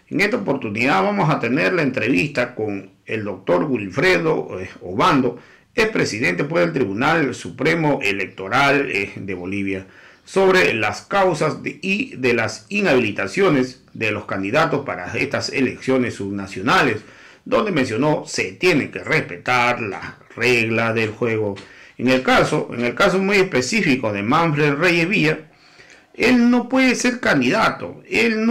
En esta oportunidad vamos a tener la entrevista con el doctor Wilfredo Obando, es presidente del Tribunal Supremo Electoral de Bolivia, sobre las causas y de las inhabilitaciones de los candidatos para estas elecciones subnacionales, donde mencionó se tiene que respetar las reglas del juego. En el caso muy específico de Manfred Reyes Villa, él no puede ser candidato,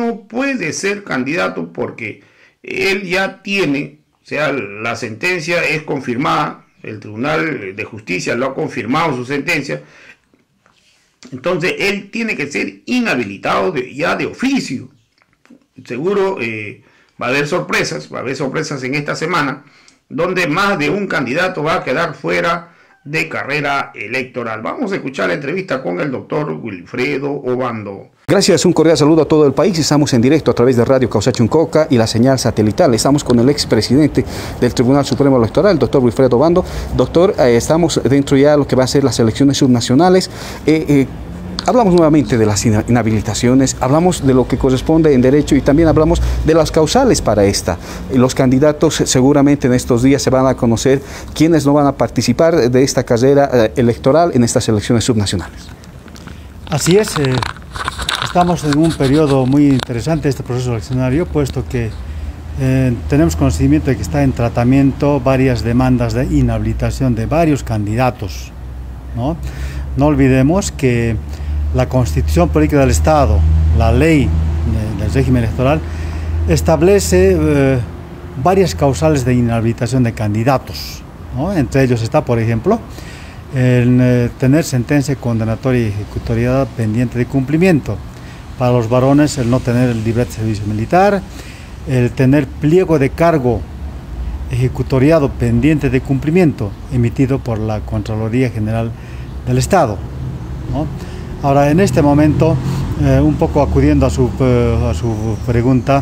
porque él ya tiene, o sea, la sentencia es confirmada, el Tribunal de Justicia lo ha confirmado su sentencia, entonces él tiene que ser inhabilitado ya de oficio. Seguro va a haber sorpresas en esta semana, donde más de un candidato va a quedar fuera de carrera electoral. Vamos a escuchar la entrevista con el doctor Wilfredo Obando. Gracias, un cordial saludo a todo el país. Estamos en directo a través de Radio Causachi-Uncoca y la señal satelital. Estamos con el expresidente del Tribunal Supremo Electoral, el doctor Wilfredo Obando. Doctor, estamos dentro ya de lo que va a ser las elecciones subnacionales. Hablamos nuevamente de las inhabilitaciones, hablamos de lo que corresponde en derecho y también hablamos de las causales para esta. Los candidatos seguramente en estos días se van a conocer quiénes no van a participar de esta carrera electoral en estas elecciones subnacionales. Así es, estamos en un periodo muy interesante de este proceso eleccionario, puesto que tenemos conocimiento de que está en tratamiento varias demandas de inhabilitación de varios candidatos, ¿no? No olvidemos que la Constitución Política del Estado, la ley del régimen electoral, establece varias causales de inhabilitación de candidatos, ¿no? Entre ellos está, por ejemplo, el tener sentencia condenatoria y ejecutoriada pendiente de cumplimiento. Para los varones, el no tener el librete de servicio militar, el tener pliego de cargo ejecutoriado pendiente de cumplimiento emitido por la Contraloría General del Estado, ¿no? Ahora, en este momento, un poco acudiendo a su pregunta,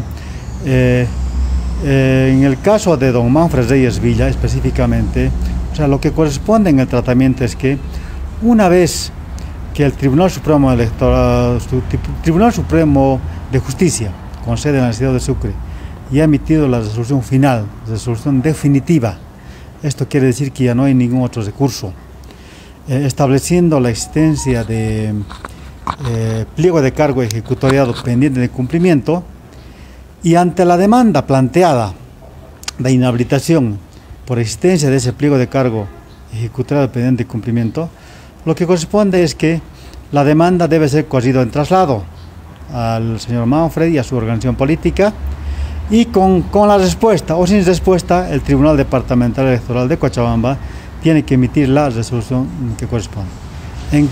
en el caso de don Manfred Reyes Villa específicamente, o sea, lo que corresponde en el tratamiento es que una vez que el Tribunal Supremo Electoral, Tribunal Supremo de Justicia, con sede en la ciudad de Sucre, y ha emitido la resolución final, resolución definitiva, esto quiere decir que ya no hay ningún otro recurso, estableciendo la existencia de pliego de cargo ejecutoriado pendiente de cumplimiento, y ante la demanda planteada de inhabilitación por existencia de ese pliego de cargo ejecutoriado pendiente de cumplimiento, lo que corresponde es que la demanda debe ser cogida en traslado al señor Manfred y a su organización política, y con la respuesta o sin respuesta, el Tribunal Departamental Electoral de Cochabamba tiene que emitir la resolución que corresponde. En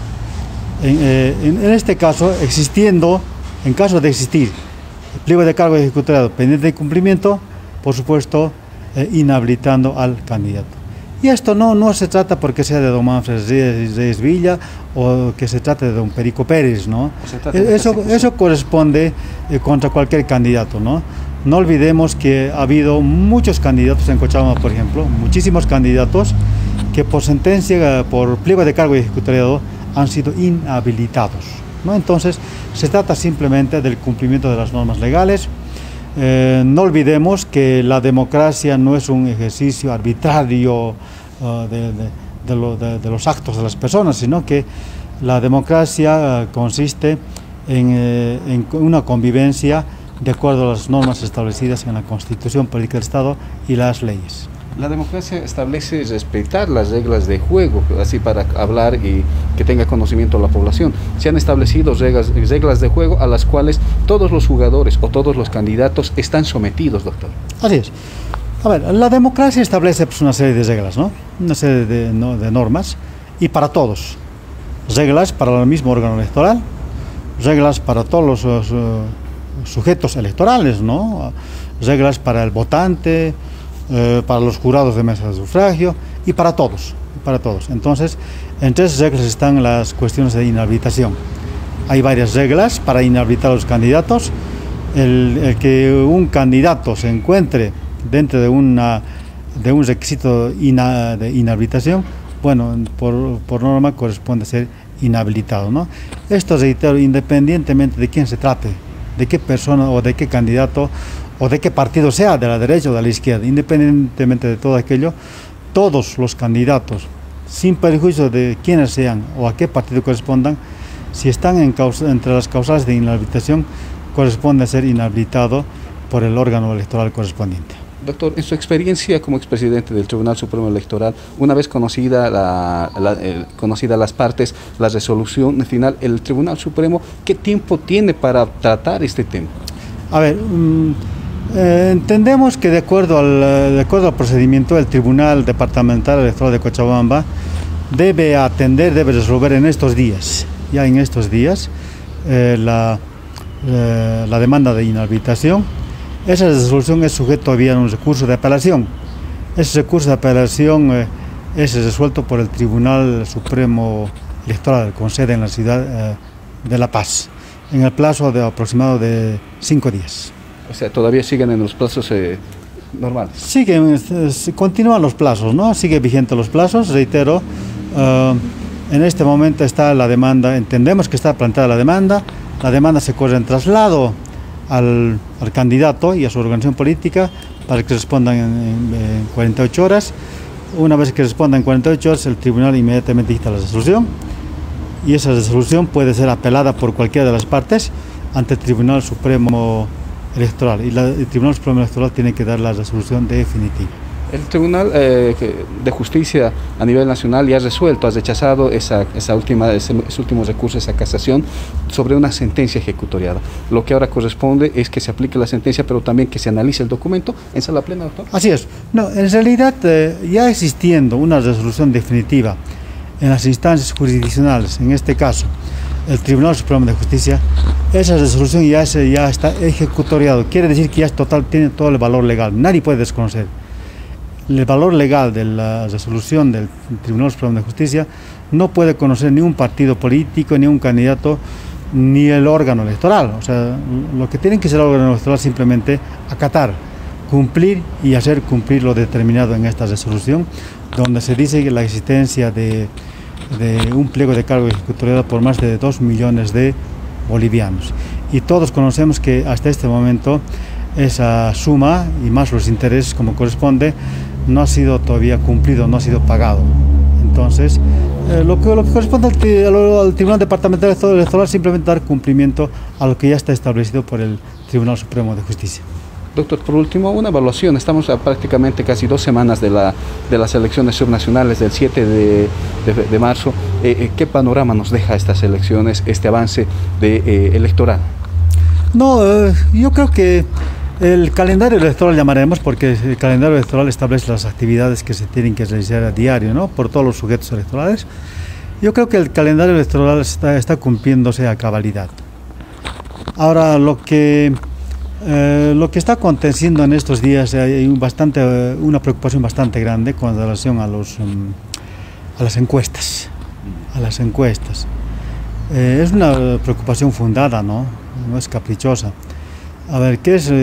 este caso, en caso de existir el pliego de cargo ejecutado pendiente de cumplimiento, por supuesto, inhabilitando al candidato. Y esto no se trata porque sea de don Manfred Reyes Villa o que se trate de don Perico Pérez, ¿no? Eso corresponde contra cualquier candidato, ¿no? No olvidemos que ha habido muchos candidatos en Cochabamba, por ejemplo, muchísimos candidatos que por sentencia, por pliego de cargo ejecutado, han sido inhabilitados, ¿no? Entonces, se trata simplemente del cumplimiento de las normas legales. No olvidemos que la democracia no es un ejercicio arbitrario de los actos de las personas, sino que la democracia consiste en una convivencia de acuerdo a las normas establecidas en la Constitución Política del Estado y las leyes. La democracia establece respetar las reglas de juego, así para hablar y que tenga conocimiento la población. Se han establecido reglas de juego a las cuales todos los jugadores o todos los candidatos están sometidos, doctor. Así es. A ver, la democracia establece pues, una serie de reglas, ¿no? Una serie de normas, y para todos. Reglas para el mismo órgano electoral, reglas para todos los sujetos electorales, ¿no? Reglas para el votante, para los jurados de mesa de sufragio y para todos. Entonces, entre esas reglas están las cuestiones de inhabilitación. Hay varias reglas para inhabilitar a los candidatos. El que un candidato se encuentre dentro de un requisito de inhabilitación, bueno, por norma corresponde ser inhabilitado, ¿no? Esto, reitero, independientemente de quién se trate, de qué persona o de qué candidato o de qué partido sea, de la derecha o de la izquierda. Independientemente de todo aquello, todos los candidatos, sin perjuicio de quiénes sean o a qué partido correspondan, si están entre las causales de inhabilitación, corresponde a ser inhabilitado por el órgano electoral correspondiente. Doctor, en su experiencia como expresidente del Tribunal Supremo Electoral, una vez conocida las partes, la resolución final, el Tribunal Supremo, ¿qué tiempo tiene para tratar este tema? A ver, entendemos que de acuerdo al procedimiento, el Tribunal Departamental Electoral de Cochabamba debe resolver en estos días, ya en estos días, la demanda de inhabilitación. Esa resolución es sujeto todavía a un recurso de apelación. Ese recurso de apelación es resuelto por el Tribunal Supremo Electoral, con sede en la ciudad de La Paz, en el plazo aproximado de 5 días. O sea, todavía siguen en los plazos normales. Continúan los plazos, ¿no? Sigue vigente los plazos, reitero. En este momento está la demanda, entendemos que está planteada la demanda se corre en traslado al candidato y a su organización política para que respondan en 48 horas. Una vez que respondan en 48 horas, el tribunal inmediatamente dicta la resolución y esa resolución puede ser apelada por cualquiera de las partes ante el Tribunal Supremo Electoral y el Tribunal Supremo Electoral tiene que dar la resolución definitiva. El Tribunal de Justicia a nivel nacional ya ha resuelto, ha rechazado ese último recurso, esa casación, sobre una sentencia ejecutoriada. Lo que ahora corresponde es que se aplique la sentencia, pero también que se analice el documento en sala plena, doctor. Así es. No, en realidad, ya existiendo una resolución definitiva en las instancias jurisdiccionales, en este caso, el Tribunal Supremo de Justicia, esa resolución ya está ejecutoriado. Quiere decir que ya es total, tiene todo el valor legal. Nadie puede desconocer. El valor legal de la resolución del Tribunal Supremo de Justicia no puede conocer ni un partido político, ni un candidato, ni el órgano electoral. O sea, lo que tienen que hacer el órgano electoral es simplemente acatar, cumplir y hacer cumplir lo determinado en esta resolución, donde se dice que la existencia de un pliego de cargo ejecutoriado por más de 2 millones de bolivianos. Y todos conocemos que hasta este momento esa suma y más los intereses como corresponde no ha sido todavía cumplido, no ha sido pagado. Entonces, lo que corresponde al Tribunal Departamental Electoral es simplemente dar cumplimiento a lo que ya está establecido por el Tribunal Supremo de Justicia. Doctor, por último, una evaluación. Estamos a prácticamente casi 2 semanas de las elecciones subnacionales del 7 de marzo. ¿Qué panorama nos deja estas elecciones, este avance electoral? No, yo creo que el calendario electoral llamaremos, porque el calendario electoral establece las actividades que se tienen que realizar a diario, ¿no?, por todos los sujetos electorales. Yo creo que el calendario electoral está cumpliéndose a cabalidad. Ahora, lo que está aconteciendo en estos días, hay una preocupación bastante grande con relación a las encuestas. Es una preocupación fundada, no es caprichosa. A ver, ¿qué es?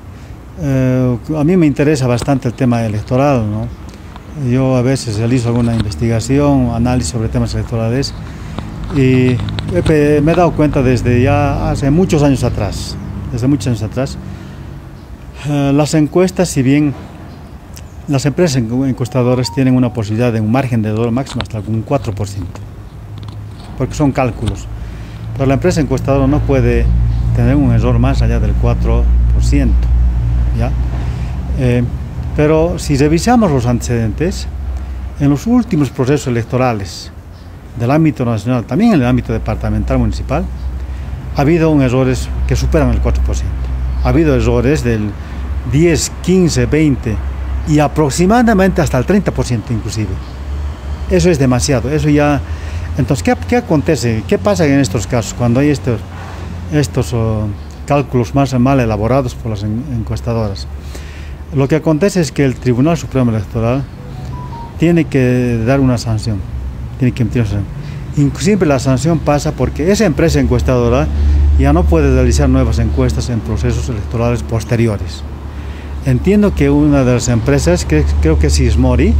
A mí me interesa bastante el tema electoral, ¿no? Yo a veces realizo alguna investigación, análisis sobre temas electorales y me he dado cuenta desde ya hace muchos años atrás, las encuestas, si bien las empresas encuestadoras tienen una posibilidad de un margen de error máximo hasta un 4%, porque son cálculos, pero la empresa encuestadora no puede tener un error más allá del 4%, ¿ya? Pero si revisamos los antecedentes, en los últimos procesos electorales del ámbito nacional, también en el ámbito departamental municipal, ha habido errores que superan el 4%. Ha habido errores del 10, 15, 20 y aproximadamente hasta el 30% inclusive. Eso es demasiado, eso ya... Entonces, ¿qué acontece? ¿Qué pasa en estos casos cuando hay estos cálculos más mal elaborados por las encuestadoras? Lo que acontece es que el Tribunal Supremo Electoral tiene que dar una sanción, tiene que emitir una sanción. Inclusive la sanción pasa porque esa empresa encuestadora ya no puede realizar nuevas encuestas en procesos electorales posteriores. Entiendo que una de las empresas, creo que es Sismori,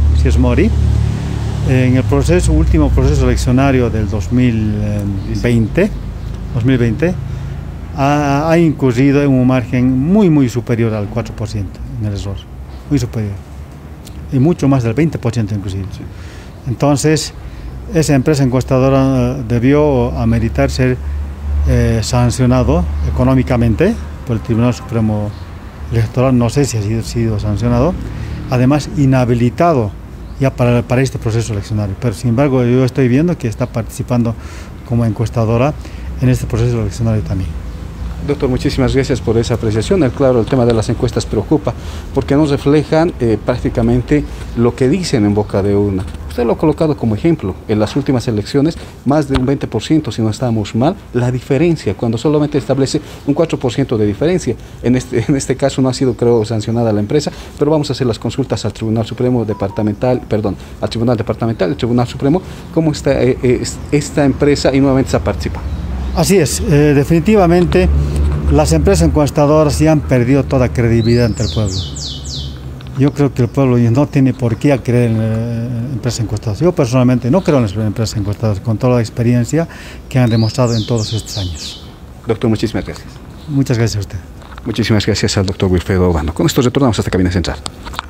en el último proceso eleccionario del 2020, ha incurrido en un margen muy superior al 4% en el error, muy superior, y mucho más del 20% inclusive. Sí. Entonces, esa empresa encuestadora debió ameritar ser sancionado económicamente por el Tribunal Supremo Electoral, no sé si ha sido sancionado, además inhabilitado ya para este proceso eleccionario, pero sin embargo yo estoy viendo que está participando como encuestadora en este proceso eleccionario también. Doctor, muchísimas gracias por esa apreciación. Claro, el tema de las encuestas preocupa porque no reflejan prácticamente lo que dicen en boca de urna. Usted lo ha colocado como ejemplo. En las últimas elecciones, más de un 20%, si no estamos mal, la diferencia, cuando solamente establece un 4% de diferencia. En este caso no ha sido, creo, sancionada la empresa, pero vamos a hacer las consultas al Tribunal Supremo Departamental, al Tribunal Departamental, el Tribunal Supremo, cómo está esta empresa y nuevamente se participa. Así es, definitivamente las empresas encuestadoras ya han perdido toda credibilidad ante el pueblo. Yo creo que el pueblo no tiene por qué creer en empresas encuestadoras. Yo personalmente no creo en las empresas encuestadoras con toda la experiencia que han demostrado en todos estos años. Doctor, muchísimas gracias. Muchas gracias a usted. Muchísimas gracias al doctor Wilfredo Obando. Con esto retornamos a esta cabina central.